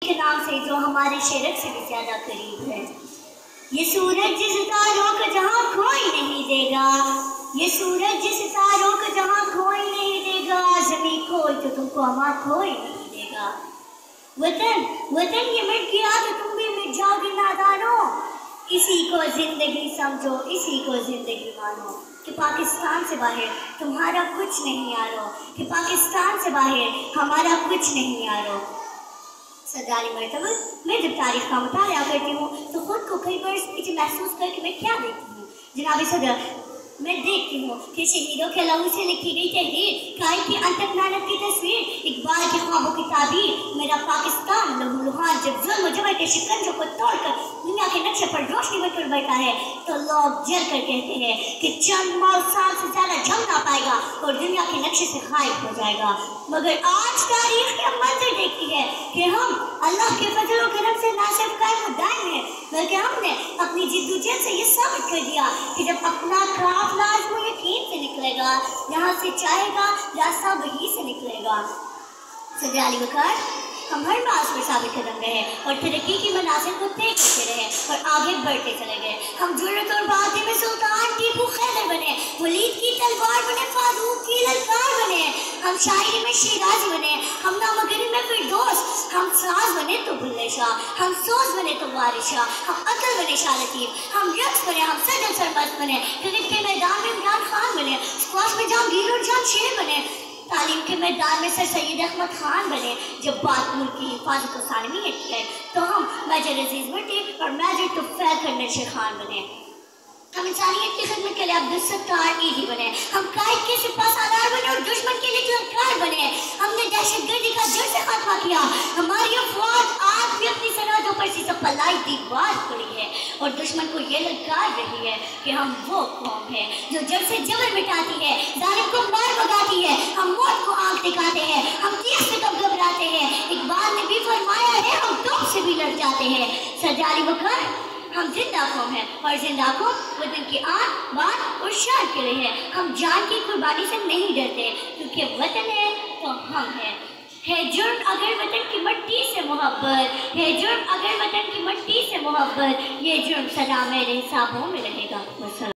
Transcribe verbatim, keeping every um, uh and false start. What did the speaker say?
के नाम से जो हमारे शरीर से भी ज्यादा करीब है। ये सूरज सितारों का जहाँ कोई नहीं देगा, ये सूरज सितारों का जहाँ कोई नहीं देगा, ज़मीन कोई तो तुमको अमा कोई नहीं देगा। वतन वतन ये मिट गया तो तुम भी मिट जाओगे नादानो। इसी को जिंदगी समझो, इसी को जिंदगी मानो। कि पाकिस्तान से बाहर तुम्हारा कुछ नहीं यारो, कि पाकिस्तान से बाहर हमारा कुछ नहीं यारो। सरदारी मरतबा मैं जब तारीख का मुताला करती हूँ तो खुद को कई बार पीछे महसूस करके मैं क्या देखती हूँ जनाब सदर, मैं देखती हूँ कि शहीदों के लहू से लिखी गई तहरीर, कायद की अंतक मेहनत की तस्वीर, इकबाल के ख्वाबों की ताबीर, मेरा पाकिस्तान लहूलुहान जब जुल्म जबर के शिकंजों को तोड़कर दुनिया के नक्शे पर रोशनी में तुल बैठा है तो लोग जल कर कहते हैं कि चंद मौत साल से ज्यादा जम ना पाएगा और दुनिया के नक्शे से गायब हो जाएगा। मगर आज तारीख के मंजर देखती है कि हम अल्लाह के फजल और करम से ना सिर्फ कायम दायम है बल्कि हमने अपनी जिद्दोजहद से ये साबित कर दिया कि जब अपना काफिला यकीन से निकलेगा, यहाँ से चाहेगा रास्ता वही से निकलेगा। सदर अली वकार हम हर बात पर साबित कदम रहे और तरक्की की मनासिब को तय करते रहे और आगे बढ़ते चले गए। हम जुर्रत और बातें में सुल्तान टीपू खैदर बने, वलीद की तलवार बने, फारूक की ललकार बने, हम शायरी में शिराजी बने, हम नामगरी में फिरदौस, हम साज बने तो बुल्ले शाह, हम सोच बने तो वारिस शाह, हम अकल बने शाह लतीफ, हम रक्स बने, हम सजल सरमस्त बने, क्रिकेट के मैदान में इमरान खान बने, स्क्वाश में जहांगीर और जमशेद बने, तालीम के मैदान में सर सैयद अहमद खान बने। जब बात मुल्क की हिफाजत और सालमियत की है तो हम मेजर अजीज भट्टी और मेजर तुफैल खंडर शेख खान बने। हम इंसानियत की खिदमत के लिए अब्दुल सत्तार ईदी बने, हम कायद के सिपा सालार बने और दुश्मन के लिए ललकार बने। हमने दहशतगर्दी का जड़ से खात्मा किया, हमारी अफवाज आज भी अपनी सरहदों पर सी पलाई दीवार पड़ी है और दुश्मन को ये ललकार रही है कि हम वो कौम है जो जड़ से जबर मिटाती है, जालिम को मार भगाती है, हम मौत को आंख दिखाते हैं, हम तीर से कब घबराते हैं। इकबाल ने भी फरमाया है हम तुम से भी लड़ जाते हैं। सरदार अली वकार हम जिंदा कौम है और जिंदा कौम वतन की आन बात और शान के लिए है। हम जान की कुर्बानी से नहीं डरते क्योंकि वतन है तो हम हैं। है जुर्म अगर वतन की मिट्टी से मोहब्बत, है जुर्म अगर वतन की मिट्टी से मोहब्बत, ये जुर्म सदा मेरे हिसाबों में रहेगा।